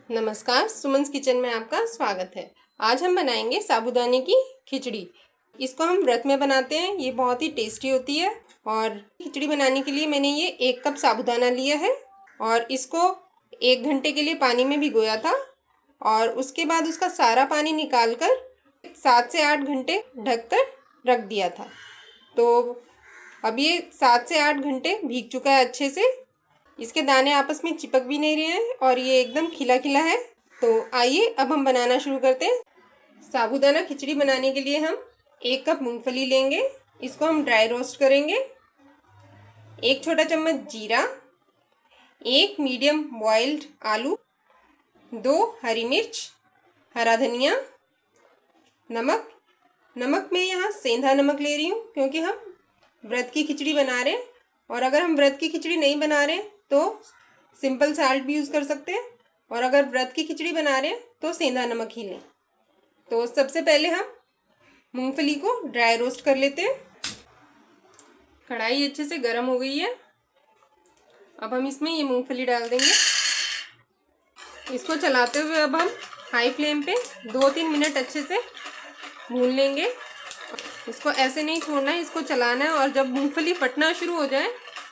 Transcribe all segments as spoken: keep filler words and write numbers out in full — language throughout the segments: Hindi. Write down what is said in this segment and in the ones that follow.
नमस्कार, सुमन्स किचन में आपका स्वागत है। आज हम बनाएंगे साबूदाने की खिचड़ी। इसको हम व्रत में बनाते हैं। ये बहुत ही टेस्टी होती है। और खिचड़ी बनाने के लिए मैंने ये एक कप साबूदाना लिया है और इसको एक घंटे के लिए पानी में भिगोया था और उसके बाद उसका सारा पानी निकाल कर सात से आठ घंटे ढक कर रख दिया था। तो अब ये सात से आठ घंटे भीग चुका है अच्छे से। इसके दाने आपस में चिपक भी नहीं रहे हैं और ये एकदम खिला खिला है। तो आइए अब हम बनाना शुरू करते हैं। साबूदाना खिचड़ी बनाने के लिए हम एक कप मूंगफली लेंगे। इसको हम ड्राई रोस्ट करेंगे। एक छोटा चम्मच जीरा, एक मीडियम बॉइल्ड आलू, दो हरी मिर्च, हरा धनिया, नमक। नमक मैं यहाँ सेंधा नमक ले रही हूँ क्योंकि हम व्रत की खिचड़ी बना रहे हैं। और अगर हम व्रत की खिचड़ी नहीं बना रहे हैं तो सिंपल साल्ट भी यूज़ कर सकते हैं, और अगर व्रत की खिचड़ी बना रहे हैं तो सेंधा नमक ही लें। तो सबसे पहले हम मूंगफली को ड्राई रोस्ट कर लेते हैं। कढ़ाई अच्छे से गर्म हो गई है। अब हम इसमें ये मूंगफली डाल देंगे। इसको चलाते हुए अब हम हाई फ्लेम पे दो तीन मिनट अच्छे से भून लेंगे। इसको ऐसे नहीं छोड़ना है, इसको चलाना है। और जब मूंगफली फटना शुरू हो जाए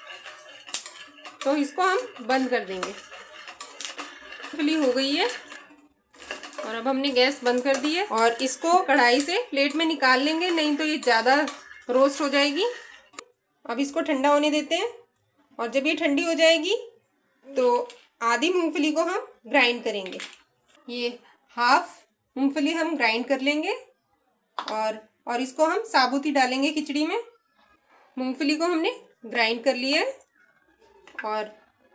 तो इसको हम बंद कर देंगे। मूंगफली हो गई है और अब हमने गैस बंद कर दी है और इसको कढ़ाई से प्लेट में निकाल लेंगे, नहीं तो ये ज़्यादा रोस्ट हो जाएगी। अब इसको ठंडा होने देते हैं और जब ये ठंडी हो जाएगी तो आधी मूंगफली को हम ग्राइंड करेंगे। ये हाफ मूंगफली हम ग्राइंड कर लेंगे और और इसको हम साबुत ही डालेंगे खिचड़ी में। मूंगफली को हमने ग्राइंड कर लिया है और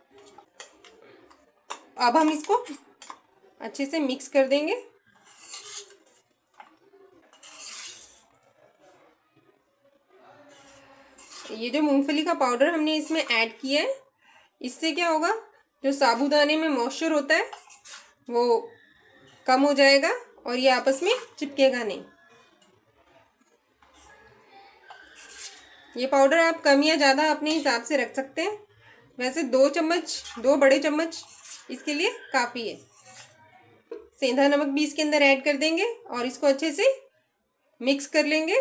अब हम इसको अच्छे से मिक्स कर देंगे। ये जो मूंगफली का पाउडर हमने इसमें ऐड किया है, इससे क्या होगा, जो साबूदाने में मॉइस्चर होता है वो कम हो जाएगा और ये आपस में चिपकेगा नहीं। ये पाउडर आप कम या ज़्यादा अपने हिसाब से रख सकते हैं। वैसे दो चम्मच दो बड़े चम्मच इसके लिए काफ़ी है। सेंधा नमक भी इसके अंदर ऐड कर देंगे और इसको अच्छे से मिक्स कर लेंगे।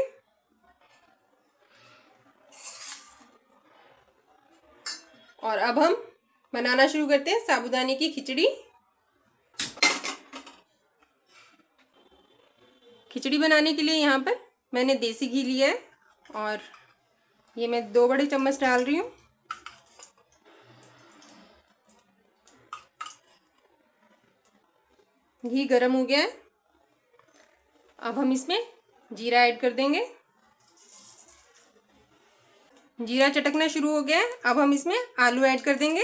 और अब हम बनाना शुरू करते हैं साबूदाने की खिचड़ी। खिचड़ी बनाने के लिए यहाँ पर मैंने देसी घी लिया है और ये मैं दो बड़े चम्मच डाल रही हूँ। घी गरम हो गया है। अब हम इसमें जीरा ऐड कर देंगे। जीरा चटकना शुरू हो गया है। अब हम इसमें आलू ऐड कर देंगे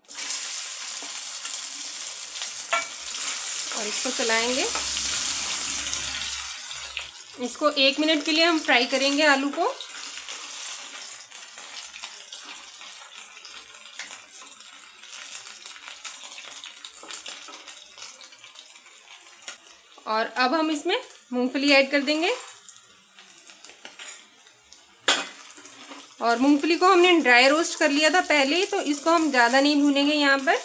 और इसको चलाएंगे। इसको एक मिनट के लिए हम फ्राई करेंगे आलू को। और अब हम इसमें मूंगफली ऐड कर देंगे। और मूंगफली को हमने ड्राई रोस्ट कर लिया था पहले ही, तो इसको हम ज़्यादा नहीं भूनेंगे यहाँ पर।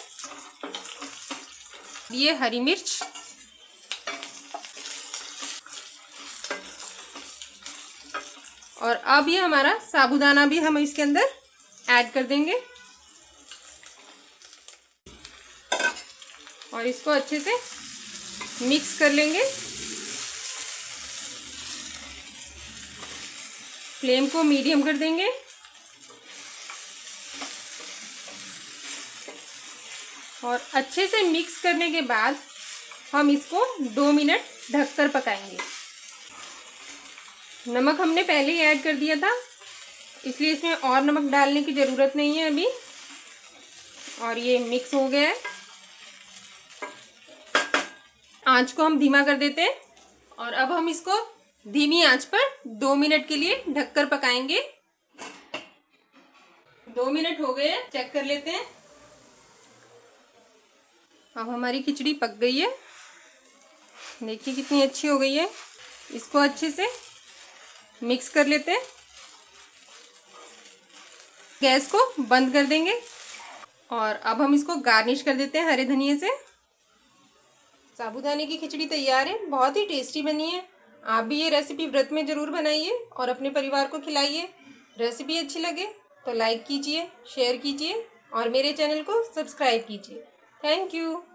ये हरी मिर्च, और अब ये हमारा साबूदाना भी हम इसके अंदर ऐड कर देंगे और इसको अच्छे से मिक्स कर लेंगे। फ्लेम को मीडियम कर देंगे और अच्छे से मिक्स करने के बाद हम इसको दो मिनट ढककर पकाएंगे। नमक हमने पहले ही ऐड कर दिया था, इसलिए इसमें और नमक डालने की ज़रूरत नहीं है अभी। और ये मिक्स हो गया है। आंच को हम धीमा कर देते हैं और अब हम इसको धीमी आंच पर दो मिनट के लिए ढककर पकाएंगे। दो मिनट हो गए, चेक कर लेते हैं। अब हमारी खिचड़ी पक गई है। देखिए कितनी अच्छी हो गई है। इसको अच्छे से मिक्स कर लेते हैं। गैस को बंद कर देंगे और अब हम इसको गार्निश कर देते हैं हरे धनिए से। साबूदाने की खिचड़ी तैयार है, बहुत ही टेस्टी बनी है। आप भी ये रेसिपी व्रत में ज़रूर बनाइए और अपने परिवार को खिलाइए। रेसिपी अच्छी लगे तो लाइक कीजिए, शेयर कीजिए और मेरे चैनल को सब्सक्राइब कीजिए। Thank you.